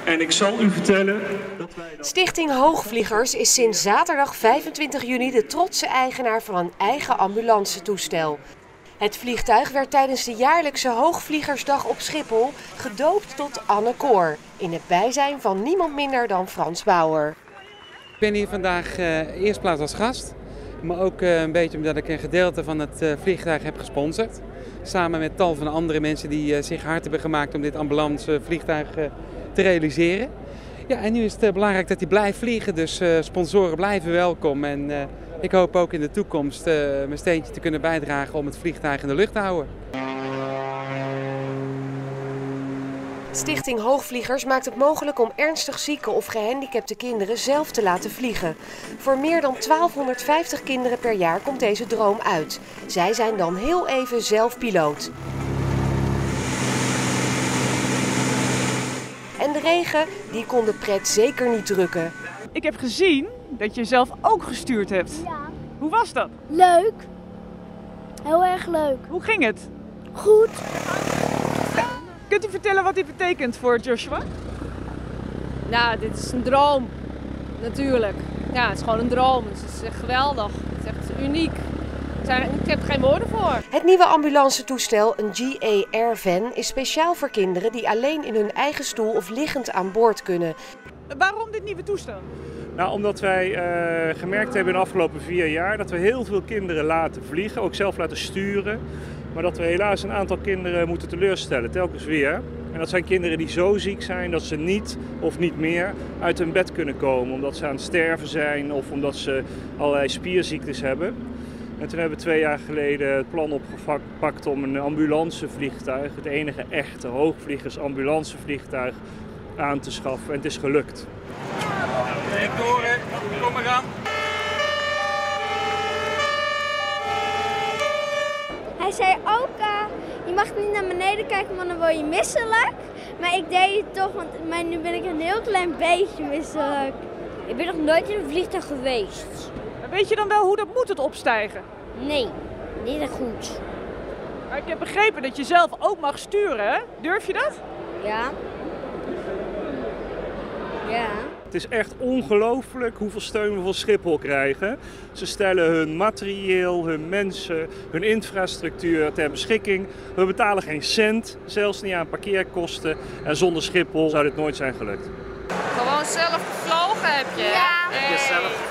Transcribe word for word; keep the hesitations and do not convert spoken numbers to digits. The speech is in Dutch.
En ik zal u vertellen dat wij... Stichting Hoogvliegers is sinds zaterdag vijfentwintig juni de trotse eigenaar van een eigen ambulancetoestel. Het vliegtuig werd tijdens de jaarlijkse Hoogvliegersdag op Schiphol gedoopt tot Anne Koor, in het bijzijn van niemand minder dan Frans Bauer. Ik ben hier vandaag uh, eerst plaats als gast, maar ook uh, een beetje omdat ik een gedeelte van het uh, vliegtuig heb gesponsord. Samen met tal van andere mensen die uh, zich hard hebben gemaakt om dit ambulancevliegtuig uh, te realiseren. Ja, en nu is het uh, belangrijk dat hij blijft vliegen, dus uh, sponsoren blijven welkom. En uh, ik hoop ook in de toekomst uh, mijn steentje te kunnen bijdragen om het vliegtuig in de lucht te houden. Stichting Hoogvliegers maakt het mogelijk om ernstig zieke of gehandicapte kinderen zelf te laten vliegen. Voor meer dan twaalfhonderdvijftig kinderen per jaar komt deze droom uit. Zij zijn dan heel even zelf piloot. En de regen, die kon de pret zeker niet drukken. Ik heb gezien dat je zelf ook gestuurd hebt. Ja. Hoe was dat? Leuk. Heel erg leuk. Hoe ging het? Goed. Kunt u vertellen wat dit betekent voor Joshua? Nou, dit is een droom. Natuurlijk. Ja, het is gewoon een droom. Het is echt geweldig. Het is echt uniek. Ik heb er geen woorden voor. Het nieuwe ambulancetoestel, een G A R-van, is speciaal voor kinderen die alleen in hun eigen stoel of liggend aan boord kunnen. Waarom dit nieuwe toestel? Nou, omdat wij uh, gemerkt hebben in de afgelopen vier jaar dat we heel veel kinderen laten vliegen, ook zelf laten sturen. Maar dat we helaas een aantal kinderen moeten teleurstellen, telkens weer. En dat zijn kinderen die zo ziek zijn dat ze niet of niet meer uit hun bed kunnen komen. Omdat ze aan het sterven zijn of omdat ze allerlei spierziektes hebben. En toen hebben we twee jaar geleden het plan opgepakt om een ambulancevliegtuig, het enige echte hoogvliegers ambulancevliegtuig, aan te schaffen. En het is gelukt. Directoren, kom maar aan. Hij zei ook, uh, je mag niet naar beneden kijken, want dan word je misselijk. Maar ik deed het toch, want maar nu ben ik een heel klein beetje misselijk. Ik ben nog nooit in een vliegtuig geweest. Weet je dan wel hoe dat moet, het opstijgen? Nee, niet echt goed. Maar ik heb begrepen dat je zelf ook mag sturen, hè? Durf je dat? Ja. Ja. Het is echt ongelooflijk hoeveel steun we van Schiphol krijgen. Ze stellen hun materieel, hun mensen, hun infrastructuur ter beschikking. We betalen geen cent, zelfs niet aan parkeerkosten. En zonder Schiphol zou dit nooit zijn gelukt. Gewoon zelf gevlogen heb je? Ja. Heb je zelf